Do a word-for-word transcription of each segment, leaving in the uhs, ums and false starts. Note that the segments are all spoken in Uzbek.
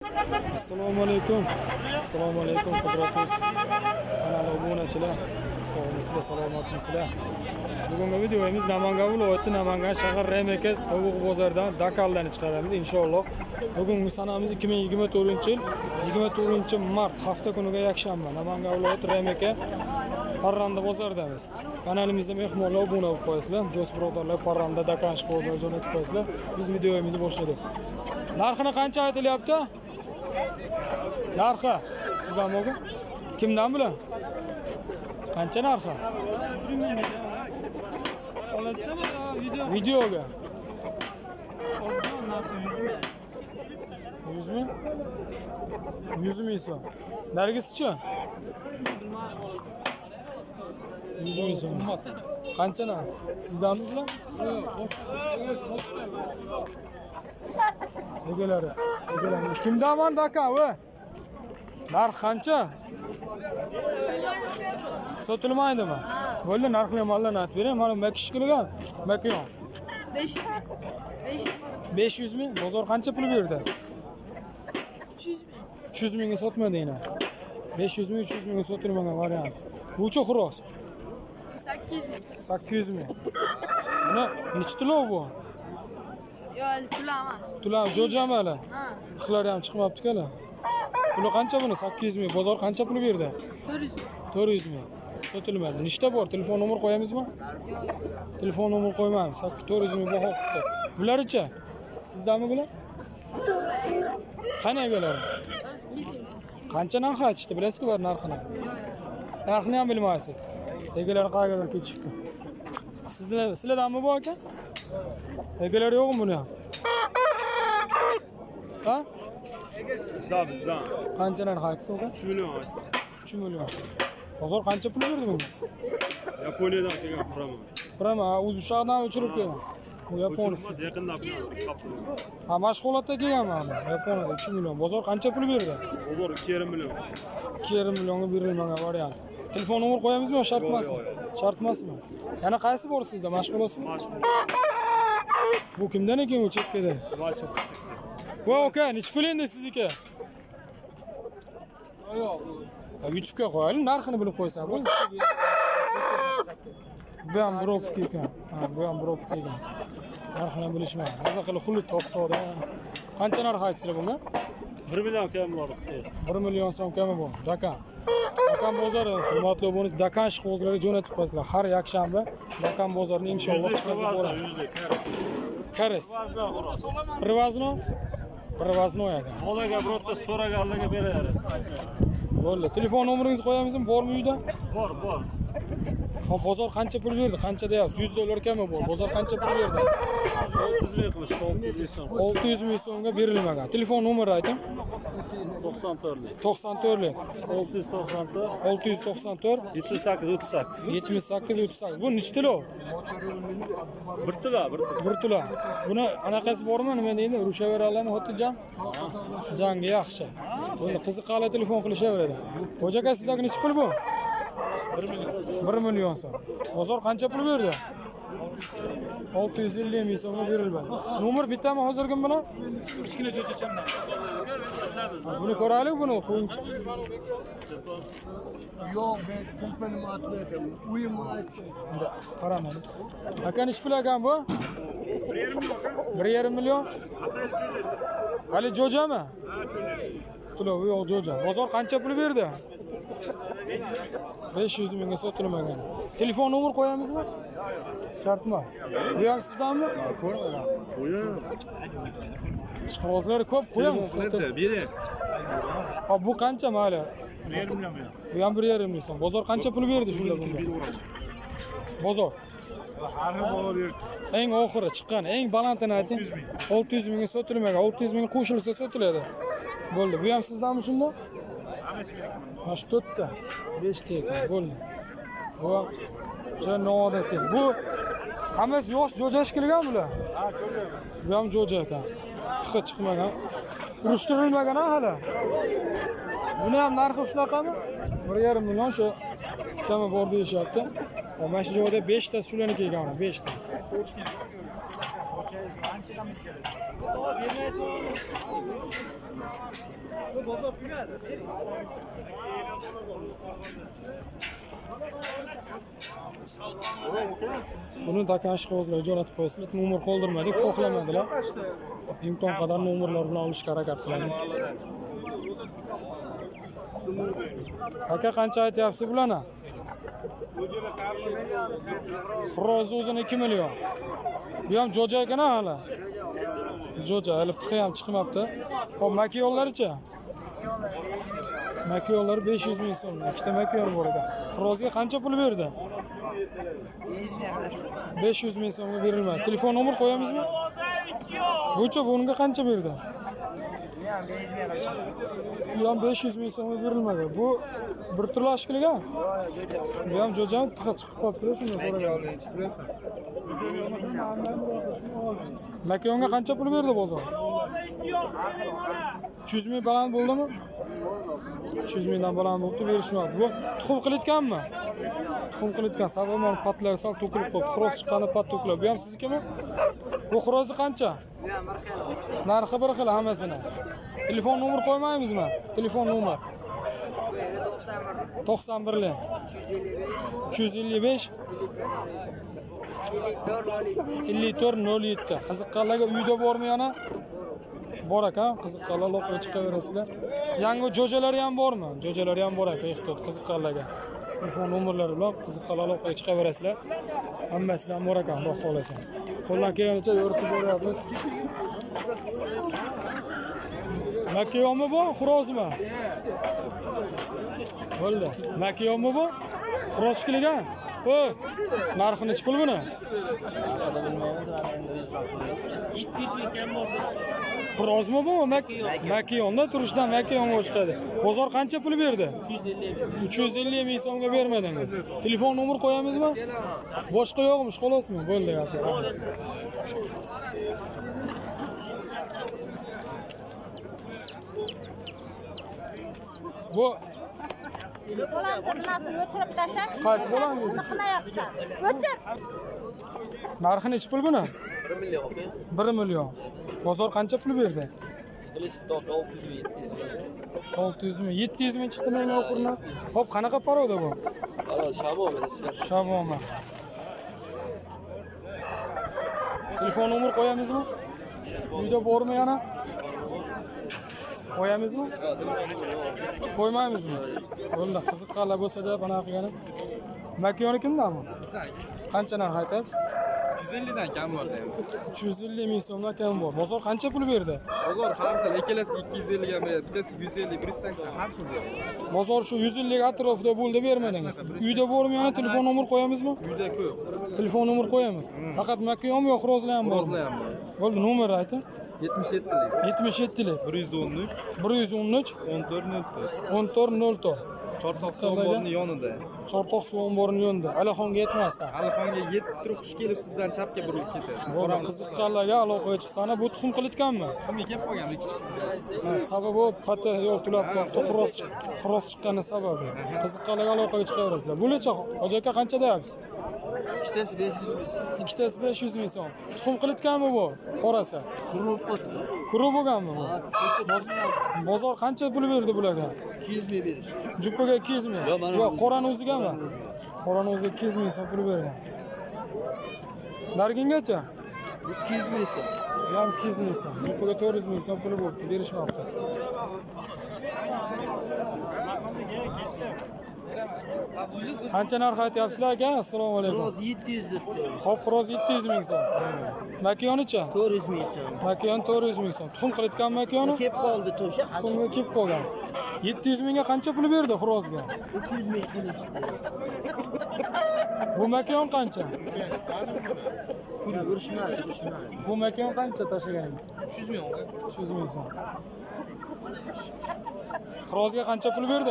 Assalomu alaykum. Assalomu alaykum qudratli kanal obunachilar. Sog'misizlar, salomatmisizlar? Bugungi videomiz Namangan viloyati Namangan shahar Remeke tovuq bozoridan Dakarlarni chiqaramiz inshaalloh. Bugungi sanamiz ikki ming yigirma to'rtinchi yil yigirma to'rtinchi mart hafta kuniga yakshanba Namangan viloyati Remeke Parranda bozoridamiz. Kanalimizda mehmonlar obuna bo'lib qo'yasizlar. Do'st birodarlar Parranda Dakar shko'lariga jo'natib qo'yasizlar. Biz videomizni boshladik. Narxini qancha aytilyapti? Narxi sizdan bo'lgan? Kimdan bilan? Qancha narxi? Olasizmi video? Videoga. Ozon narxi yuz ming. yuz ming so'm. Nargischi? yuz ming so'm. Qancha narx? Sizdan bilan? Egalari. Egalari. Kimdan var Dakar va? Narx qancha? Sotilmaydimi? Bo'ldi, narxli mollarni aytib bering. Mana bu kishi kelgan. Makon. besh yuz. besh yuz ming. Bozor qancha pul berdi? uch yuz ming. uch yuz mingga sotmadi yana. besh yuz ming, uch yuz mingga sotilmagan variant. Bu-chi xuros? sakkiz yuz. sakkiz yuz ming. Buni necha tulov bu? Yo'q, tula emas. Tula jo'jami hali? Ha. Ixlari ham chiqmabdi-kala. Puli qancha buni? sakkiz yuz ming. Bozor qancha pul berdi? to'rt yuz ming. to'rt yuz ming. Sotilmadi. Nechta bor? Telefon nomer qo'yamizmi? Yo'q. Telefon nomer qo'ymaymiz. to'rt yuz ming baho qildi. Bular-chi? Sizdanmi bular? Qani egalari? O'zi ketishdi. Qancha narx aytishdi? Bilasizku bar narxini? Yo'q. Narxini ham bilmaysiz. Egalar qayergadir ketishdi. Sizlar sizlardanmi bu aka? Egalar yo'qmi buni ham? Ha? Sizdan, sizdan. Qancha narx aytsa o'qa? uch million. uch million. Bozor qancha pul berdi bunga? Yaponiyadan kelgan Prama. Prama, o'zi ushaqdan uchirib kelgan. Bu Yaponiya. Yaqinda qapti. Ha, mashg'ulotda kelganman. Yaponiyada uch million. Bozor qancha pul berdi? Bozor ikki yarim million. ikki yarim millionga berilmagan variant. Telefon nomer qo'yamizmi yo shart emasmi? Shart emasmi? Yana qaysi bor sizda? Mashg'ulotmi? Mashg'ulot. Bu kimdan ekan u chekkada? Mashg'ulot. Voy aka, nech pul endi sizniki? Yo'q. YouTube'ga qo'yaylik, narxini bilib qo'ysa bo'ldi. Bu ham bropka ekan. Ha, bu ham bropka ekan. Narxini bilishmayman. Maza qilib xulli to'xtadi. Qancha narx aytsizlar bunga? bir million kam bor. bir million so'm kami bor. Dakar. Dakar bozori, hurmatli obunach, Dakar shko'zlariga jo'natib qo'yasizlar. Har yakshanba Dakar bozorini inshaalloh chiqarib boradi. Kares. Привозно? Привозно ekan. Bolaga birorta so'raganlarga beramiz. Bo'ldi. Telefon nomeringizni qo'yamizmi? Bormi uyda? Bor, bor. Hop, bozor qancha pul berdi? Qancha deyapsiz? yuz dollar kami bor. Bozor qancha pul berdi? olti yuz ming qilish, olti yuz ming so'm. olti yuz ming so'mga berilmagan. Telefon nomeri ayting. to'qson to'rtlik. to'qson to'rtlik. olti yuz to'qson to'rt. olti yuz to'qson to'rt. yetmish sakkiz o'ttiz sakkiz. yetmish sakkiz o'ttiz sakkiz. Bu nechta tilo? bir tila, bir tila. bir tilo. Buni anaqasi bormi? Nima deydi? Urushaverarlarmi? Xotirjam? Jangi yaxshi. Buni qiziqali telefon qilishaveradi. Xo'ja aka, sizdagi necha pul bu? bir million. bir million so'm. Bozor qancha pul berdi? olti yuz ellik ming so'mga berilmadi. Nomer bitami hozirgi bilan? Kichkina cho'chachamdan. Buni ko'raylik, buni qo'yinchi. Yo'q, men kompaniyani aytmayapman. Uyimni aytdim. Endi qaramaylik. Aka nech pul ekan bu? bir yarim million. Hali jo'jami? Ha, jo'ja. Tulov yo'q jo'ja. Bozor qancha pul berdi? besh yuz mingga sotilmagan. Telefon nomer qo'yamizmi? Shart emas. Bu ham sizdanmi? Qo'ying. Ishqibozlari ko'p qo'yamiz. Bering. Hop, bu qancha mayli? bir yarim million. Bu ham bir yarim million so'm. Bozor qancha pul berdi shunda bunga? Bozor. Eng oxiri chiqqan, eng balandini ayting. olti yuz mingga sotilmagan. olti yuz ming qo'shilsa sotiladi. Bo'ldi. Bu ham sizdanmi shunda? Mana shu to'rtta, beshta ekan. Bo'ldi. Bu juda noodatiy. Bu hammasi yosh jo'jash kelgan bular. Ha, jo'ja. Bu ham jo'ja ekan. Qiqi chiqmagan. Urishtirilmagan hali. Buni ham narxi shunaqami? bir yarim million shu kami bor deyishyapti. Mana shu joyda beshta shularniki ekan, beshta. Buni do'kon ishqibozlarga jo'natib qo'yasizlar, nomer qoldirmadik, xohlamadilar. Imkon qadar nomerlar bilan olishga harakat qilamiz. Aka qancha aytyapsiz bularni? Xo'roz o'zini ikki million. Bu ham jo'ja ekan hali. Jo'ja, hali pixi ham chiqmabdi. Xo'p, makiyonlaricha? Makiyonlar besh yuz ming so'm. Ikkita makiyon bor ekan. Xorozga qancha pul berdi? besh yuz ming so'mga berilmadi. Telefon nomer qo'yamizmi? Bucha bunga qancha berdi? Bu ham besh yuz ming so'mga berilmadi. Bu bir turli ashkilgan. Bu ham jo'jam tiqi chiqib qolibdi, shundan so'ragandim. Makiyonga qancha pul berdi bozor? uch yuz ming baland bo'ldimi? uch yuz mingdan baland bo'libdi, berishmadi. Bu tuxum qilayotganmi? Tuxum qilayotgan, sabamon patlari sal to'kilib qoldi. Xo'roz chiqqani pat to'kiladi. Bu ham siznikimi? Bu xo'rozni qancha? Narxi bir xil hammasini. Telefon nomer qo'ymaymizmi? Telefon nomer. to'qson bir uch yuz ellik besh ellik to'rt nol yetti. Qiziqqanlarga uyda bormi yana? Bor ekan, qiziqqanlar loqqa chiqaverasizlar. Yangi jo'jalari ham bormi? Jo'jalari ham bor ekan, ehtiyot qiziqqanlarga. Telefon nomerlari bilan qiziqqanlar loqqa chiqaverasizlar. Hammasi ham bor ekan, xudo xolasa. Qo'ldan kelganicha yo'ritib boryapmiz. Makiyonmi bu? Xorozmi? Bo'ldi. Makiyonmi bu? Xo'roz qilgan. O, narxini chi pul buni? Xorozmi bu? Makiyonda turishdan makiyonga chiqadi. Bozor qancha pul berdi? uch yuz ellik ming so'mga bermadingiz. Telefon nomer qo'yamizmi? Boshqa yo'qmish, xolosmi? Bo'ldi aka. Bu o'chirib tashlab. Qaysi bo'langiz? Qilmayapsan. O'chir. Narxini chi pul buni? bir million. Bozor qancha pul berdi? olti yuz ming, yetti yuz ming chiqdimi eng oxirida? Xo'p, qanaqa paroda bu? Shaboma. Telefon nomer qo'yamizmi? Uyda bormi yana? Qo'yamizmi? Qo'ymaymizmi? Bo'ldi, qiziqqanlar bo'lsa-da bana qilganim. Makiyoni kimdanmi? Qancha narx aytayapsiz? uch yuz ellik dan kam bor deymiz. uch yuz ellik ming so'mdan kam bor. Bozor qancha pul berdi? Bozor har xil, ikkalasi ikki yuz ellik ga beradi, bittasi yuz ellik, bir yuz sakson har xil beradi. Bozor shu yuz ellik atrofida bo'ldi, bermadingiz. Uyda bormi yana telefon nomer qo'yamizmi? Uyda ko'p. Telefon nomer qo'yamiz. Faqat makiyonmi yo xorozlar ham bormi? Xorozlar ham bor. Bo'ldi, nomer ayting. yetmish yettilik, yetmish yettilik, bir yuz o'n uch, bir yuz o'n uch, o'n to'rt nol to'rt. o'n to'rt nol to'rt. Chortoq suv yonida. Chortoq suv omborini yonida. Alixonga yetmasdan. Alixonga yetib turib xush kelib sizdan chapga burilib ketadi. Bora qiziqqanlarga aloqaga chiqsana, bu tuxum qilayotganmi? Kim kelib qolgan kichik. Ha, sababi pata yo'l tulab qoldi, xo'roz xo'roz chiqqani sababi. Qiziqqanlarga aloqaga chiqaverasizlar. Bulicha hoji aka qancha deyapsiz? ikkitasi besh yuz ming. Ikkitasi besh yuz ming so'm. Tuxum qilayotganmi bu? Qorasa. Qurib qoldi. Kuru bo'lganmi bu? Bozor qancha pul berdi bularga? ikki yuz ming berish. Jupaga ikki yuz ming. Yo'q, qorani o'zigami? Qorani o'zi ikki yuz ming so'm pul bergan. Nargingacha? ikki yuz ming so'm. Ham ikki yuz ming so'm. Jupaga to'rt yuz ming so'm puli bo'libdi, berishmoqda. Qancha narx aytyapsizlar aka? Assalomu alaykum. Xo'roz yetti yuz debdi. Xo'p, xo'roz yetti yuz ming so'm. Makiyonicha? to'rt yuz ming so'm. Makiyon to'rt yuz ming so'm. Tuxum qilayotgan makiyoni? Kelib qoldi to'sha. Tuxumga kelib qolgan. yetti yuz mingga qancha pul berdi xo'rozga? uch yuz ming qilishdi. Bu makiyon qancha? Pul urishmadi, urishmadi. Bu makiyon qancha tashlaganingiz? uch yuz ming. uch yuz ming so'm. Xo'rozga qancha pul berdi?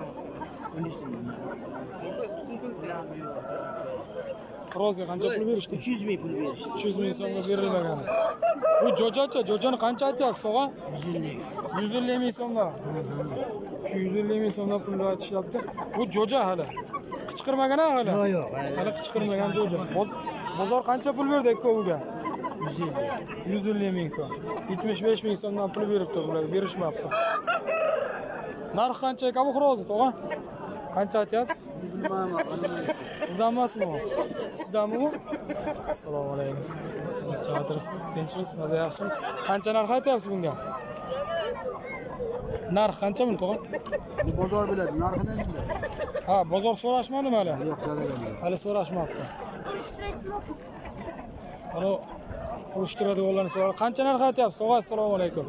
Xo'rozga qancha pul berishdi? uch yuz ming pul berishdi. uch yuz ming so'mga berilmagan. Bu jo'jacha, jo'jani qancha aytyapsiz, og'a? yuz ellik ming so'mdan. yuz ellik ming so'mdan pul aytishyapti. Bu jo'ja hali. Qichqirmagan hali. Yo'q, yo'q. Hali qichqirmagan jo'ja. Bozor qancha pul berdi ikkoviga? yuz ellik ming so'm. yetmish besh ming so'mdan pul beribdi bularga, berishmabdi. Narx qancha ekan bu xo'rozni, tog'a? Qancha aytyapsiz? Bilmayman, qanday. Sizdan emasmi bu? Sizdanmi bu? Assalomu alaykum. Sizlar tinchmisiz? Maza yaxshimi? Qancha narx aytyapsiz bunga? Narx qancha buni, tog'a? Bu bozor biladi, narxini biladi. Ha, bozor so'rashmadimi hali? Yo'q, so'ragan. Hali so'rashmabdi. Ana urishtiradiganlarni so'rar. Qancha narx aytyapsiz, tog'a? Assalomu alaykum.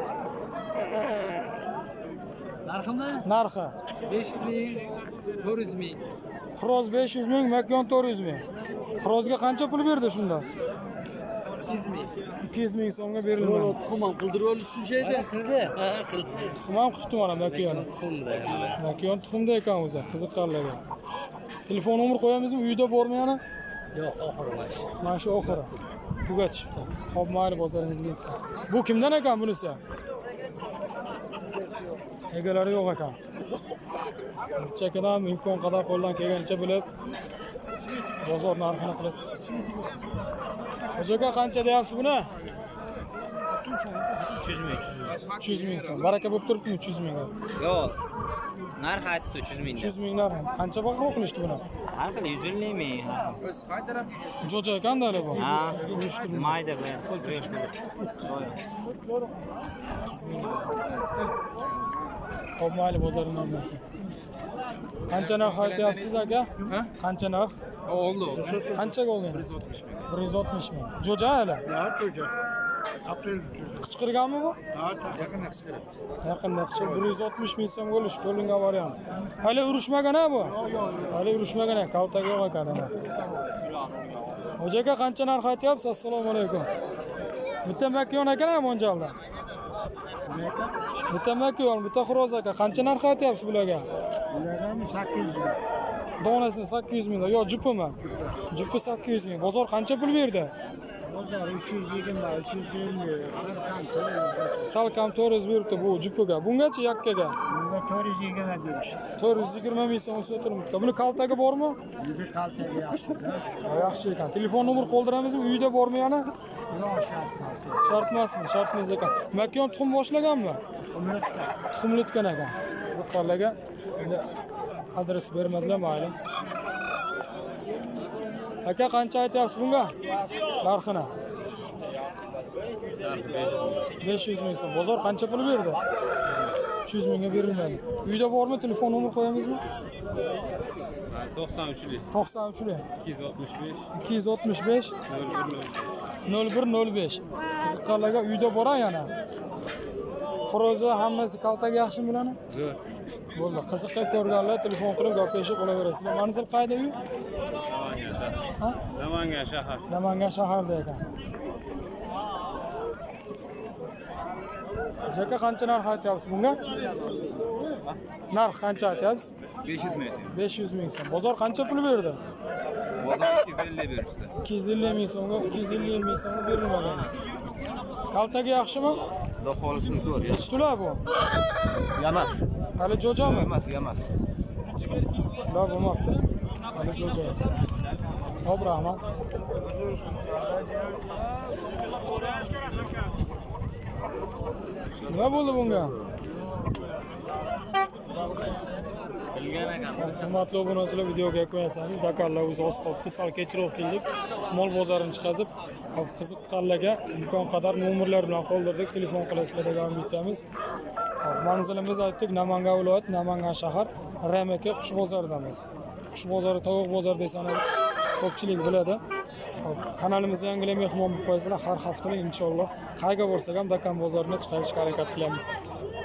Narximi? Narxi besh yuz ming, to'rt yuz ming. Xo'roz besh yuz ming, makon to'rt yuz ming. Xo'rozga qancha pul berdi shunda? ikki yuz ming. ikki yuz ming so'mga berilmadi. Tuxum ham qildirib olishsin şeydi. Qildi. Ha, qildi. Tuxum ham qilibdi mana makon. Tuxumda. Makon tuxumda ekan o'zi, qiziqqanlarga. Telefon nomer qo'yamizmi? Uyda bormi yana? Yo'q, oxiri mana shu. Mana shu oxiri. Tugatishibdi. Xo'p, mayli, bozoringiz bo'lsin. Bu kimdan ekan bunisi? Egalari yo'q ekan. Chekadan imkon qadar qo'ldan kelgancha bilib bozor narxini qilib. Xo'jaka qancha deyapsiz buni? uch yuz ming. uch yuz ming so'm. Baraka bo'lib turibmi uch yuz ming? Yo'q. Narx aytdi uch yuz ming. uch yuz ming narx. Qancha baho qilishdi buni? Har xil yuz ellik ming. O'z qay taraf? Jo'ja ekanda hali bu. Ha. Urishtirdi. Mayda bu. Qo'l to'yish bu. Xo'p, mayli, bozoringdan bo'lsin. Qancha narx aytyapsiz aka? Ha? Qancha narx? Oldu. Qanchaga oldi? bir yuz oltmish ming. Jo'ja hali. Ya, to'ja. Aprel. Qichqirganmi bu? Yaqinda qichqiryapti. Yaqinda qichqir bir yuz oltmish ming so'm bo'lish bo'lingan variant. Hali urushmagan ha bu? Hali urushmagan, kaltaga yo'q ekan ana. Xo'jaka qancha narx aytyapsiz? Assalomu alaykum. Bitta makon ekan ham Monjalda. Bitta makon, bitta xo'roz aka. Qancha narx aytyapsiz bularga? Ulardan sakkiz yuz ming. Donasini sakkiz yuz ming. Yo, jupimi? Jupi sakkiz yuz ming. Bozor qancha pul berdi? Bozor uch yuz yigirma, uch yuz ellik. Sarkan to'rt yuz. Salkam to'rt yuz beribdi bu jupiga. Bungacha yakkaga Bunda to'rt yuz yigirma berishdi. to'rt yuz yigirma ming so'm so'tilmoqda. Buni kaltagi bormi? Bunda kaltaga yaxshi. Ha, yaxshi ekan. Telefon nomer qoldiramizmi? Uyda bormi yana? Yo'q, shart emas. Shart emasmi? Shart emas ekan. Makon tuxum boshlaganmi? Umratda. Tuxumlitgan ekan. Qiziqqanlarga endi adres bermadilar, mayli. Aka qancha aytyapsiz bunga? Narxini. besh yuz ming so'm. Bozor qancha pul berdi? uch yuz mingga berilmadi. Uyda bormi? Telefon nomer qo'yamizmi? to'qson uchlik. to'qson uchlik. ikki yuz oltmish besh. ikki yuz oltmish besh nol bir nol besh. Qiziqqanlarga uyda boran yana. Xo'rozi hammasi kaltaga yaxshimi bularni? Zo'r. Bo'ldi. Qiziqib ko'rganlar telefon qilib gaplashib olaverasizlar. Manzil qayda uy? Namangan shahar. Ha? Namangan shahar. Namangan shaharda ekan. Jaka qancha narx aytyapsiz bunga? Narx qancha aytyapsiz? besh yuz ming. besh yuz ming so'm. Bozor qancha pul berdi? Bozor ikki yuz ellik berishdi. ikki yuz ellik ming so'mga, ikki yuz ellik ming so'mga berilmagan. Kaltaga yaxshimi? Xudo xolisini ko'r. Eshitdilar bu. Yamas. Hali jo'jami? Emas, yamas. La bo'lmabdi. Hali jo'ja. Xo'p, rahmat. Nima bo'ldi bunga? Hurmatli obunachilar, videoga yakunlasangiz, Dakarlar o'zi oz qolibdi, sal kechroq keldik. Mol bozorini chiqazib, qiziqqanlarga imkon qadar nomerlar bilan qoldirdik, telefon qilasizlar degan umiddamiz. Manzilimiz aytdik, Namangan viloyat, Namangan shahar, R M K qush bozoridamiz. Qush bozori, tovuq bozori desangiz, ko'pchilik biladi. Kanalimizga yangilik mehmon bo'lib qo'yasizlar, har hafta inshaalloh qayga borsak ham Dakar bozorini chiqarishga harakat qilamiz.